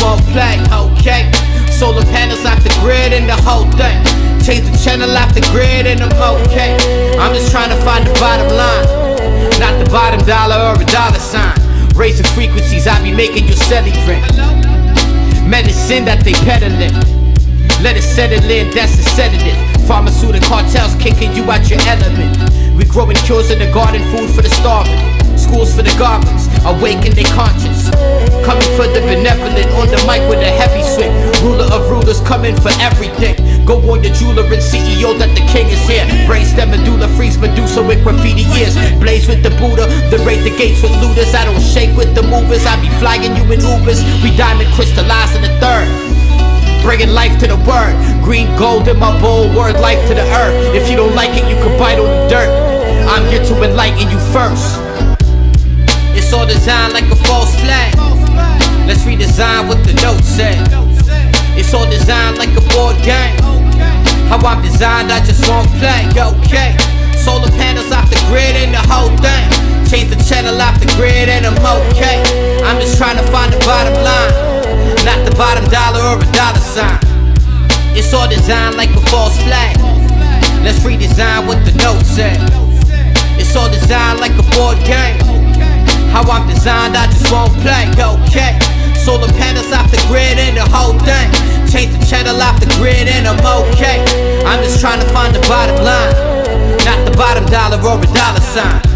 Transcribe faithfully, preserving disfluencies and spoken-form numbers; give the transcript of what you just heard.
won't play, okay? Solar panels off the grid and the whole thing. Change the channel off the grid and I'm okay. I'm just trying to find the bottom line, not the bottom dollar or a dollar sign. Raising frequencies, I be making you celebrate. Medicine that they peddling, let it settle in, that's the sedative. Pharmaceutical cartels kicking you out your element. We growing cures in the garden, food for the starving, schools for the goblins, awaken their conscience. Coming for the benevolent, on the mic with a heavy swing. Ruler of rulers coming for everything. Go on your jeweler and C E O that the king is here. Brainstem medulla, freeze Medusa with graffiti ears. Blaze with the Buddha, then raid the gates with looters. I don't shake with the movers, I be flying you in Ubers. We diamond crystallized in the third, bringing life to the word. Green gold in my bowl, word life to the earth. If you don't like it, you can bite on the dirt. I'm here to enlighten you first. It's all designed like a false flag. Let's redesign what the note said. It's all designed like a board game. How I'm designed, I just won't play, okay? Solar panels off the grid and the whole thing. Change the channel off the grid and I'm okay. I'm just trying to find the bottom line, not the bottom dollar or a dollar sign. It's all designed like a false flag. Let's redesign what the note said. It's all designed like a board game. How I'm designed, I just won't play, okay? Solar panels off the grid and the whole thing. Change the channel off the grid and I'm okay. I'm just trying to find the bottom line, not the bottom dollar or a dollar sign.